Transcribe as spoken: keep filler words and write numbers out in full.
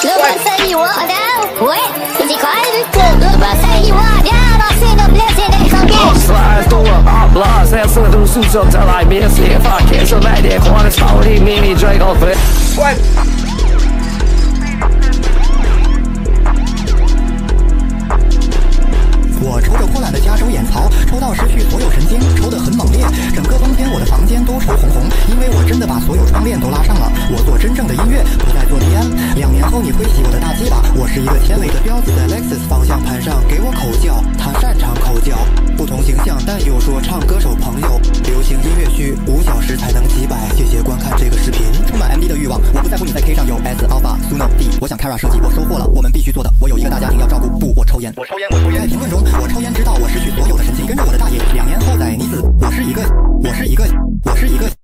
Le passei water, ouais, c'est quoi? Le passei water, nós sendo blessed em São Slide door, our blood, that's a little suit up till I miss it. If I catch a lady, corner, salty, mini, drink off it. What? 我抽着破烂的加州眼槽，抽到失去所有神经，抽得很猛烈。整个冬天我的房间都抽红红，因为我真的把所有窗帘都拉上了。我做真正的音乐，不再做 D M。两年后你会洗我的大鸡巴。我是一个天雷的彪子，在 Lexus 方向盘上给我口叫，他擅长口叫。不同形象，但有说唱歌手朋友。流行音乐需五小时才能几百。谢谢观看这个视频。充满 M D 的欲望，我不在乎你在 K 上有 S Alpha Suno D。我想 Kara 设计，我收获了我们必须做的。我有一个大家庭要照顾，不，我抽烟。我抽烟，我抽烟。在评论中，我抽烟直到我失去所有的神经，跟着我的大爷。两年后在尼斯，我是一个，我是一个，我是一个。